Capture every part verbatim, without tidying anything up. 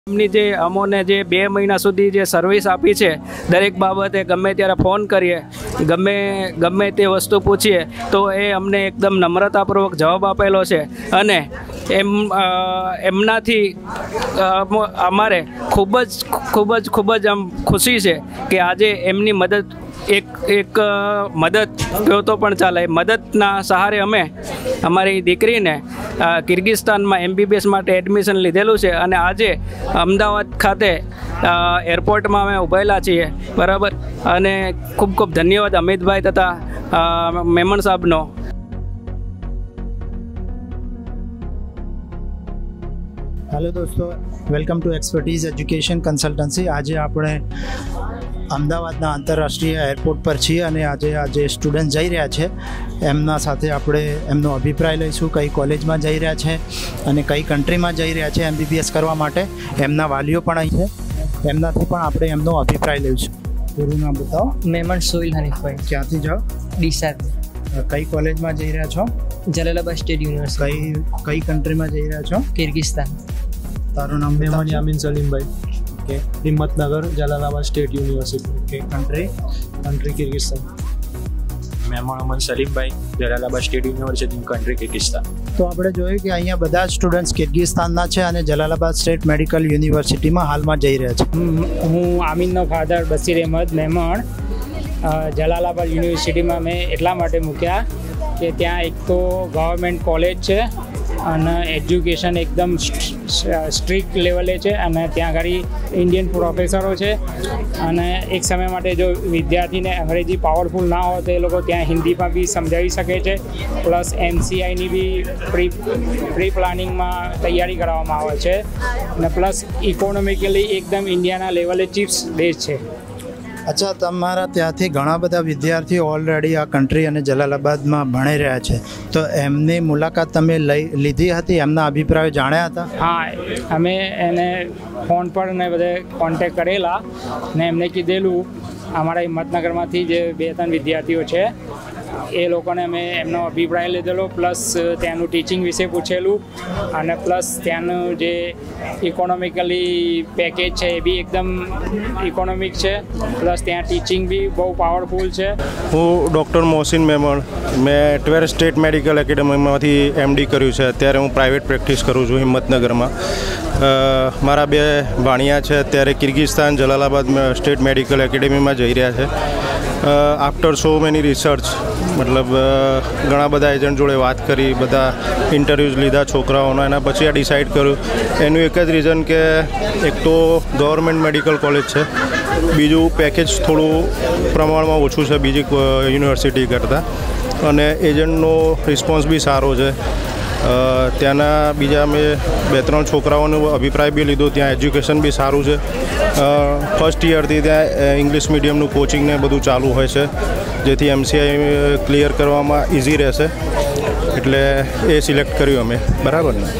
એમની જે અમોને જે બે મહિના સુધી જે સર્વિસ આપી છે, દરેક બાબતે ગમે ત્યારે ફોન કરીએ, ગમે ગમે તે વસ્તુ પૂછીએ તો એ અમને એકદમ નમ્રતાપૂર્વક જવાબ આપેલો છે અને એમ એમનાથી અમારે ખૂબ જ ખૂબ જ ખૂબ જ આમ ખુશી છે કે આજે એમની મદદ એક એક મદદ કહો તો પણ ચાલે, મદદના સહારે અમે અમારી દીકરીને કિર્ગિસ્તાનમાં એમબીબીએસ માટે એડમિશન લીધેલું છે અને આજે અમદાવાદ ખાતે એરપોર્ટમાં અમે ઊભેલા છીએ, બરાબર. અને ખૂબ ખૂબ ધન્યવાદ અમિતભાઈ તથા મેમણ સાહેબનો. હેલો દોસ્તો, welcome to expertise education consultancy. આજે આપણે અમદાવાદના આંતરરાષ્ટ્રીય એરપોર્ટ પર છીએ અને આજે આજે સ્ટુડન્ટ જઈ રહ્યા છે એમના સાથે આપણે એમનો અભિપ્રાય લઈશું, કઈ કોલેજમાં જઈ રહ્યા છે અને કઈ કન્ટ્રીમાં જઈ રહ્યા છે એમબીબીએસ કરવા માટે. એમના વાલીઓ પણ અહીં છે, એમનાથી પણ આપણે એમનો અભિપ્રાય લઈશું. પૂરું નામ બતાવો. મેમણ સોહિલ હનીફભાઈ. ક્યાંથી જાઓ? ડીસા. કઈ કોલેજમાં જઈ રહ્યા છો? Jalalabad state university. કઈ કઈ કન્ટ્રીમાં જઈ રહ્યા છો? કિર્ગિસ્તાન. તારું નામ? Memon Yamin Salimbhai. Okay. Himmatnagar, Jalalabad state university. Okay. Country? Country Kyrgyzstan. Memon Aman Salimbhai, Jalalabad state university, country Kyrgyzstan. તો આપણે જોયું કે અહીંયા બધા જ સ્ટુડન્ટ્સ કિર્ગિસ્તાનના છે અને જલાલાબાદ સ્ટેટ મેડિકલ યુનિવર્સિટીમાં હાલમાં જઈ રહ્યા છે. હું આમીનનો ફાધર બસીર અહેમદ મેમણ જલાલાબાદ યુનિવર્સિટીમાં મેં એટલા માટે મૂક્યા કે ત્યાં એક તો ગવર્મેન્ટ કોલેજ છે અને એજ્યુકેશન એકદમ સ્ટ્રિક્ટ લેવલે છે અને ત્યાં આગળ ઇન્ડિયન પ્રોફેસરો છે અને એક સમય માટે જો વિદ્યાર્થીને અંગ્રેજી પાવરફુલ ના હોય તો એ લોકો ત્યાં હિન્દીમાં બી સમજાવી શકે છે. પ્લસ એમસીઆઈની બી પ્રી પ્રી પ્લાનિંગમાં તૈયારી કરવામાં આવે છે અને પ્લસ ઇકોનોમિકલી એકદમ ઇન્ડિયાના લેવલે ચીફ દેશ છે. અચ્છા, તમારા ત્યાંથી ઘણા બધા વિદ્યાર્થીઓ ઓલરેડી આ કન્ટ્રી અને જલાલાબાદમાં ભણી રહ્યા છે, તો એમની મુલાકાત તમે લઈ લીધી હતી? એમના અભિપ્રાયો જાણ્યા હતા? હા, અમે એને ફોન પર ને બધે કોન્ટેક કરેલા ને એમને કીધેલું અમારા હિંમતનગરમાંથી જે બે ત્રણ વિદ્યાર્થીઓ છે એ લોકોને અમે એમનો અભિપ્રાય લીધેલો, પ્લસ ત્યાંનું ટીચિંગ વિશે પૂછેલું અને પ્લસ ત્યાંનું જે ઇકોનોમિકલી પેકેજ છે એ બી એકદમ ઇકોનોમિક છે, પ્લસ ત્યાં ટીચિંગ બી બહુ પાવરફુલ છે. હું ડૉક્ટર મોહસિન મેમણ, મેં ટ્વેલ્થ સ્ટેટ મેડિકલ એકેડમીમાંથી એમડી કર્યું છે. અત્યારે હું પ્રાઇવેટ પ્રેક્ટિસ કરું છું હિંમતનગરમાં. મારા બે ભાણિયા છે અત્યારે કિર્ગિસ્તાન જલાલાબાદ સ્ટેટ મેડિકલ એકેડમીમાં જઈ રહ્યા છે. આફ્ટર સો મેની રિસર્ચ, મતલબ ઘણા બધા એજન્ટ જોડે વાત કરી, બધા ઇન્ટરવ્યૂઝ લીધા છોકરાઓના, એના પછી આ ડિસાઇડ કર્યું. એનું એક જ રીઝન કે એક તો ગવર્મેન્ટ મેડિકલ કોલેજ છે, બીજું પેકેજ થોડું પ્રમાણમાં ઓછું છે બીજી યુનિવર્સિટી કરતાં, અને એજન્ટનો રિસ્પોન્સ બી સારો છે. ત્યાંના બીજા મેં બે ત્રણ છોકરાઓનો અભિપ્રાય બી લીધો. ત્યાં એજ્યુકેશન બી સારું છે. ફર્સ્ટ યરથી ત્યાં ઇંગ્લિશ મીડિયમનું કોચિંગ ને બધું ચાલુ હોય છે, જેથી એમસીઆઈ ક્લિયર કરવામાં ઇઝી રહેશે, એટલે એ સિલેક્ટ કર્યું અમે. બરાબર ને?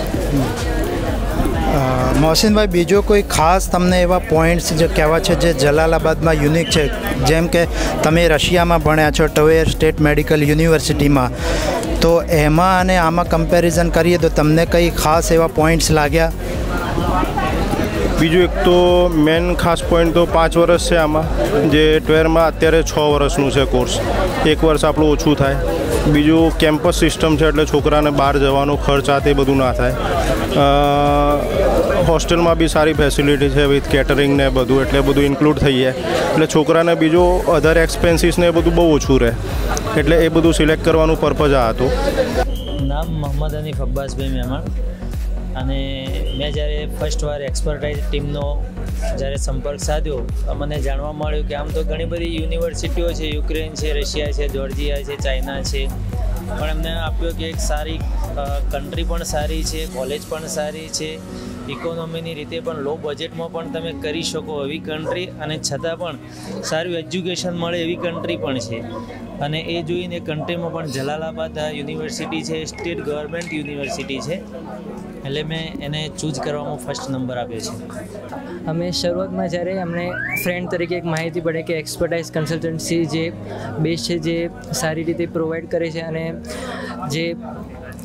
મોહસિનભાઈ, બીજો કોઈ ખાસ તમને એવા પોઈન્ટ્સ જે કહેવા છે જે જલાલાબાદમાં યુનિક છે? જેમ કે તમે રશિયામાં ભણ્યા છો ટવેર સ્ટેટ મેડિકલ યુનિવર્સિટીમાં, તો એમાં અને આમાં કમ્પેરિઝન કરીએ તો તમને કંઈ ખાસ એવા પોઈન્ટ્સ લાગ્યા? બીજું એક તો મેન ખાસ પોઈન્ટ તો પાંચ વર્ષ છે આમાં, જે ટ્વેરમાં અત્યારે છ વર્ષનું છે કોર્સ, એક વર્ષ આપણું ઓછું થાય. બીજું કેમ્પસ સિસ્ટમ છે, એટલે છોકરાને બહાર જવાનો ખર્ચ આ તે બધું ના થાય. હોસ્ટેલમાં બી સારી ફેસિલિટી છે વિથ કેટરિંગ ને બધું, એટલે બધું ઇન્ક્લુડ થઈ જાય, એટલે છોકરાને બીજું અધર એક્સપેન્સીસ ને એ બધું બહુ ઓછું રહે, એટલે એ બધું સિલેક્ટ કરવાનું પર્પઝ આ હતું. નામ મોહમ્મદ હનીફ અબ્બાસભાઈ મેમણ, અને મેં જ્યારે ફર્સ્ટ વાર એક્સપર્ટાઇઝ ટીમનો જ્યારે સંપર્ક સાધ્યો તો મને જાણવા મળ્યું કે આમ તો ઘણી બધી યુનિવર્સિટીઓ છે, યુક્રેન છે, રશિયા છે, જોર્જિયા છે, ચાઇના છે, પણ એમને આપ્યો કે એક સારી કન્ટ્રી પણ સારી છે, કોલેજ પણ સારી છે, ઇકોનોમીની રીતે પણ લો બજેટમાં પણ તમે કરી શકો એવી કન્ટ્રી, અને છતાં પણ સારું એજ્યુકેશન મળે એવી કન્ટ્રી પણ છે. અને એ જોઈને કન્ટ્રીમાં પણ જલાલાબાદ યુનિવર્સિટી છે, સ્ટેટ ગવર્મેન્ટ યુનિવર્સિટી છે, એટલે મેં એને ચૂઝ કરવામાં ફર્સ્ટ નંબર આપ્યો છે. અમે શરૂઆતમાં જ્યારે અમને ફ્રેન્ડ તરીકે એક માહિતી પડે કે એક્સપર્ટાઇઝ કન્સલ્ટન્સી જે બેઝ છે, જે સારી રીતે પ્રોવાઈડ કરે છે અને જે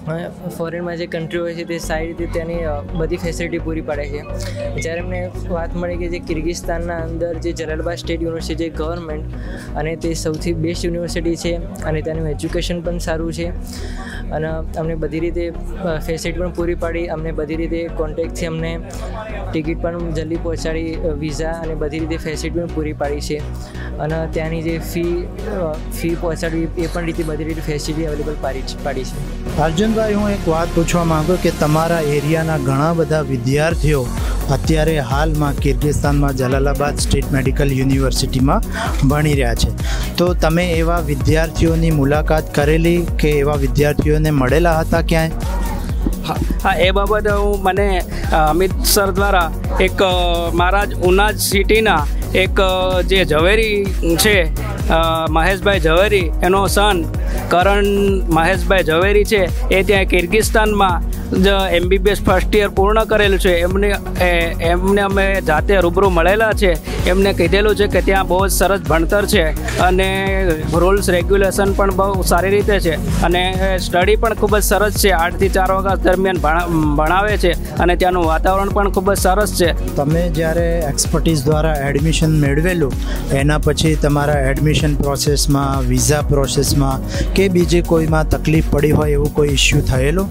ફોરેનમાં જે કન્ટ્રી હોય છે તે સારી રીતે ત્યાંની બધી ફેસિલિટી પૂરી પાડે છે. જ્યારે અમને વાત મળી કે જે કિર્ગિસ્તાનના અંદર જે જલાલાબાદ સ્ટેટ યુનિવર્સિટી જે ગવર્મેન્ટ અને તે સૌથી બેસ્ટ યુનિવર્સિટી છે અને ત્યાંનું એજ્યુકેશન પણ સારું છે અને અમને બધી રીતે ફેસિલિટી પણ પૂરી પાડી. અમને બધી રીતે કોન્ટેક્ટથી અમને ટિકિટ પણ જલ્દી પહોંચાડી, વિઝા અને બધી રીતે ફેસિલિટી પણ પૂરી પાડી છે અને ત્યાંની જે ફી ફી પહોંચાડવી એ પણ રીતે બધી રીતે ફેસિલિટી અવેલેબલ પાડી પાડી છે. અર્જુનભાઈ, હું એક વાત પૂછવા માંગુ કે તમારા એરિયાના ઘણા બધા વિદ્યાર્થીઓ અત્યારે હાલમાં કિર્ગિસ્તાનમાં જલાલાબાદ સ્ટેટ મેડિકલ યુનિવર્સિટીમાં ભણી રહ્યા છે, તો તમે એવા વિદ્યાર્થીઓની મુલાકાત કરેલી કે એવા વિદ્યાર્થીઓને મળેલા હતા ક્યાંય? હા, એ બાબતે હું મને અમિત સર દ્વારા એક મારા જ ઉના સિટીના એક જે ઝવેરી છે મહેશભાઈ ઝવેરી, એનો સન કરણ મહેશભાઈ ઝવેરી છે, એ ત્યાં કિર્ગિસ્તાનમાં જ એમબીબીએસ ફર્સ્ટ યર પૂર્ણ કરેલું છે. એમને એમને અમે જાતે રૂબરૂ મળેલા છે. એમને કીધેલું છે કે ત્યાં બહુ જ સરસ ભણતર છે અને રૂલ્સ રેગ્યુલેશન પણ બહુ સારી રીતે છે અને સ્ટડી પણ ખૂબ જ સરસ છે. આઠથી ચાર વાગ્યા દરમિયાન ભણાવે છે અને ત્યાંનું વાતાવરણ પણ ખૂબ જ સરસ છે. તમે જ્યારે એક્સપર્ટીઝ દ્વારા એડમિશન મેળવેલું એના પછી તમારા એડમિશન પ્રોસેસમાં, વિઝા પ્રોસેસમાં કે બીજી કોઈમાં તકલીફ પડી હોય એવું કોઈ ઇસ્યુ થયેલો?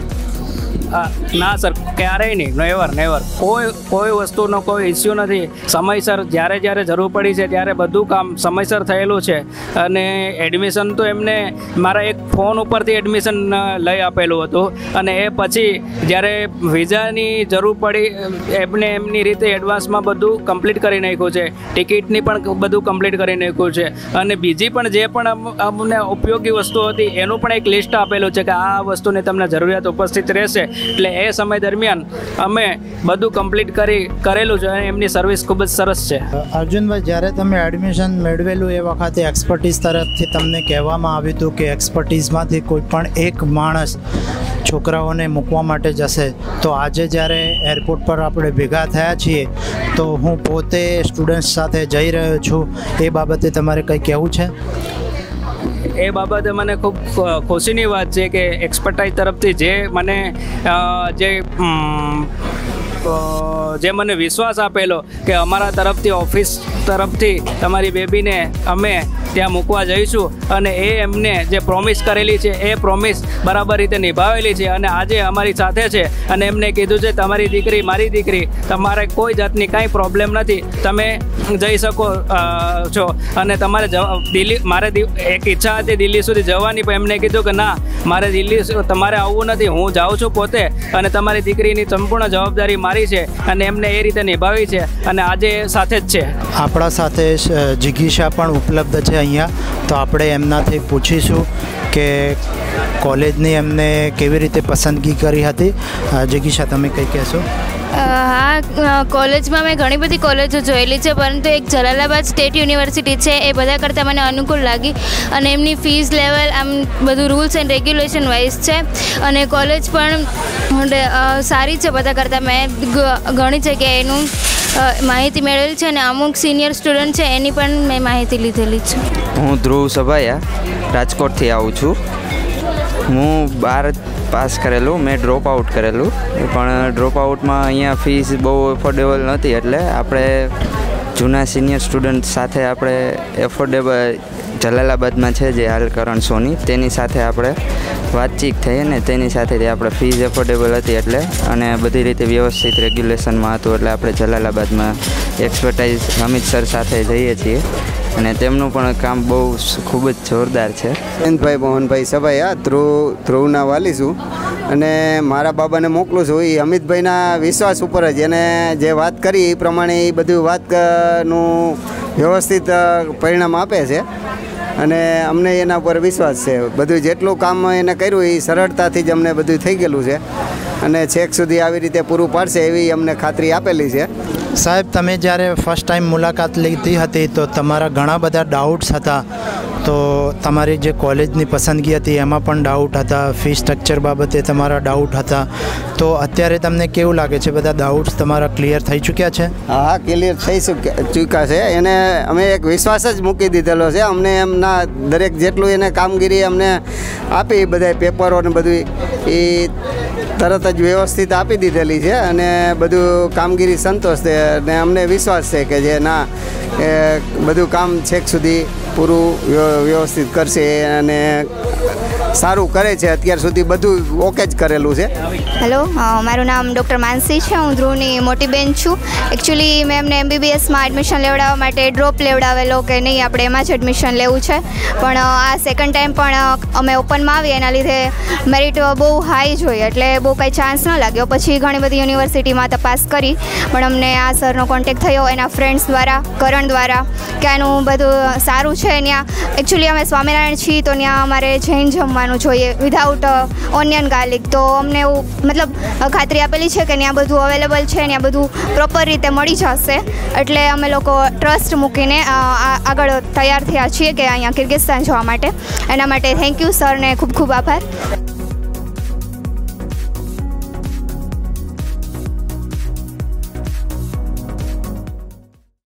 ના સર, ક્યારેય નહીં, નેવર નેવર કોઈ કોઈ વસ્તુનો કોઈ ઇસ્યુ નથી. સમયસર જ્યારે જ્યારે જરૂર પડી છે ત્યારે બધું કામ સમયસર થયેલું છે અને એડમિશન તો એમને મારા એક ફોન ઉપરથી એડમિશન લઈ આપેલું હતું અને એ પછી જ્યારે વિઝાની જરૂર પડી એમને એમની રીતે એડવાન્સમાં બધું કમ્પ્લીટ કરી નાખ્યું છે. ટિકિટની પણ બધું કમ્પ્લીટ કરી નાખ્યું છે અને બીજી પણ જે પણ અમને ઉપયોગી વસ્તુ હતી એનું પણ એક લિસ્ટ આપેલું છે કે આ વસ્તુની તમને જરૂરિયાત ઉપસ્થિત રહેશે. એટલે એ સમય દરમિયાન અમે બધું કમ્પ્લીટ કરી કરેલું છે અને એમની સર્વિસ ખૂબ જ સરસ છે. અર્જુનભાઈ, જ્યારે તમે એડમિશન મેળવેલું એ વખતે એક્સપર્ટીઝ તરફથી તમને કહેવામાં આવ્યું હતું કે એક્સપર્ટીઝમાંથી કોઈ પણ એક માણસ છોકરાઓને મૂકવા માટે જશે, તો આજે જ્યારે એરપોર્ટ પર આપણે ભેગા થયા છીએ તો હું પોતે સ્ટુડન્ટ્સ સાથે જઈ રહ્યો છું, એ બાબતે તમારે કંઈ કહેવું છે? એ બાબતે મને ખૂબ ખુશીની વાત છે કે એક્સપર્ટાઇઝ તરફથી જે મને જે જે મને વિશ્વાસ આપેલો કે અમારા તરફથી ઓફિસ તરફથી તમારી બેબીને અમે ત્યાં મૂકવા જઈશું અને એ એમને જે પ્રોમિસ કરેલી છે એ પ્રોમિસ બરાબર રીતે નિભાવેલી છે અને આજે અમારી સાથે છે અને એમને કીધું છે તમારી દીકરી મારી દીકરી, તમારે કોઈ જાતની કાંઈ પ્રોબ્લેમ નથી, તમે જઈ શકો છો અને તમારે દિલ્હી મારે એક ઈચ્છા હતી દિલ્હી સુધી જવાની, પણ એમને કીધું કે ના, મારે દિલ્હી તમારે આવવું નથી, હું જાઉં છું પોતે અને તમારી દીકરીની સંપૂર્ણ જવાબદારી મારી છે અને એમને એ રીતે નિભાવી છે અને આજે સાથે જ છે. આપણા સાથે જિગીશા પણ ઉપલબ્ધ છે અહીંયા, તો આપણે એમનાથી પૂછીશું કે કોલેજની એમને કેવી રીતે પસંદગી કરી હતી. જિગીશા, તમે કંઈ કહેશો? હા, કોલેજમાં મેં ઘણી બધી કોલેજો જોયેલી છે, પરંતુ એક જલાલાબાદ સ્ટેટ યુનિવર્સિટી છે એ બધા કરતાં મને અનુકૂળ લાગી અને એમની ફીસ લેવલ આમ બધું રૂલ્સ એન્ડ રેગ્યુલેશન વાઇઝ છે અને કોલેજ પણ સારી છે બધા કરતાં. મેં ઘણી જગ્યાએ એનું માહિતી મેળવેલી છે અને અમુક સિનિયર સ્ટુડન્ટ છે એની પણ મેં માહિતી લીધેલી છે. હું ધ્રુવ સભાયા રાજકોટથી આવું છું. હું બાર પાસ કરેલું, મેં ડ્રોપ આઉટ કરેલું, પણ ડ્રોપ આઉટમાં અહીંયા ફીસ બહુ એફોર્ડેબલ નહોતી, એટલે આપણે જૂના સિનિયર સ્ટુડન્ટ સાથે આપણે એફોર્ડેબલ જલાલાબાદમાં છે જે હાલ કરણ સોની, તેની સાથે આપણે વાતચીત થઈ અને તેની સાથેથી આપણે ફીસ એફોર્ડેબલ હતી એટલે અને બધી રીતે વ્યવસ્થિત રેગ્યુલેશનમાં હતું એટલે આપણે જલાલાબાદમાં એક્સપર્ટાઇઝ અમિત સર સાથે જઈએ છીએ અને તેમનું પણ કામ બહુ ખૂબ જ જોરદાર છે. જયંતભાઈ મોહનભાઈ સભાયા, ધ્રુવ ધ્રુવના વાલી છું અને મારા બાબાને મોકલું છું. એ અમિતભાઈના વિશ્વાસ ઉપર જ એને જે વાત કરી એ પ્રમાણે એ બધું વાતનું વ્યવસ્થિત પરિણામ આપે છે અને અમને એના ઉપર વિશ્વાસ છે. બધું જેટલું કામ એને કર્યું એ સરળતાથી જ અમને બધું થઈ ગયેલું છે અને છેક સુધી આવી રીતે પૂરું પાડશે એવી અમને ખાતરી આપેલી છે. સાહેબ, તમે જ્યારે ફર્સ્ટ ટાઈમ મુલાકાત લીધી હતી તો તમારા ઘણા બધા ડાઉટ્સ હતા, તો તમારી જે કોલેજની પસંદગી હતી એમાં પણ ડાઉટ હતા, ફી સ્ટ્રક્ચર બાબતે તમારા ડાઉટ હતા, તો અત્યારે તમને કેવું લાગે છે? બધા ડાઉટ્સ તમારા ક્લિયર થઈ ચૂક્યા છે? હા, ક્લિયર થઈ ચૂક્યા છે. એને અમે એક વિશ્વાસ જ મૂકી દીધેલો છે. અમને એમના દરેક જેટલું એને કામગીરી અમને આપી, બધા પેપરો ને બધું એ તરત જ વ્યવસ્થિત આપી દીધેલી છે અને બધું કામગીરી સંતોષ છે અને અમને વિશ્વાસ છે કે જે ના બધું કામ છેક સુધી પૂરું વ્યવસ્થિત કરશે અને સારું કરે છે. અત્યાર સુધી બધું ઓકે જ કરેલું છે. હેલો, મારું નામ ડૉક્ટર માનસી છે. હું ધ્રુવની મોટી બેન છું. એકચ્યુઅલી મેં એમને એમબીબીએસમાં એડમિશન લેવડાવવા માટે ડ્રોપ લેવડાવેલો કે નહીં આપણે એમાં જ એડમિશન લેવું છે, પણ આ સેકન્ડ ટાઈમ પણ અમે ઓપનમાં આવી એના લીધે મેરિટ બહુ હાઈ જોઈએ એટલે બહુ કંઈ ચાન્સ ન લાગ્યો. પછી ઘણી બધી યુનિવર્સિટીમાં તપાસ કરી પણ અમને આ સરનો કોન્ટેક્ટ થયો એના ફ્રેન્ડ્સ દ્વારા, કરણ દ્વારા, કે આનું બધું સારું છે. ત્યાં એકચ્યુઅલી અમે સ્વામિનારાયણ છીએ તો ત્યાં અમારે જૈન જમવાનું જોઈએ વિધાઉટ ઓનિયન ગાર્લિક, તો અમને એવું મતલબ ખાતરી આપેલી છે કે ત્યાં બધું અવેલેબલ છે, ત્યાં બધું પ્રોપર રીતે મળી જશે. એટલે અમે લોકો ટ્રસ્ટ મૂકીને આગળ તૈયાર થયા છીએ કે અહીંયા કિર્ગિસ્તાન જવા માટે. એના માટે થેન્ક યુ સરને ખૂબ ખૂબ આભાર.